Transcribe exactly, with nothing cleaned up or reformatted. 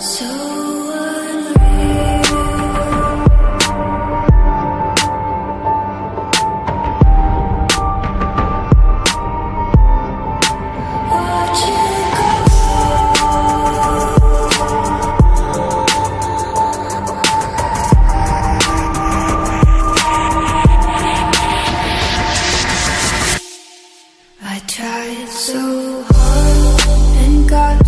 So unreal. Watch it go. I tried so hard and got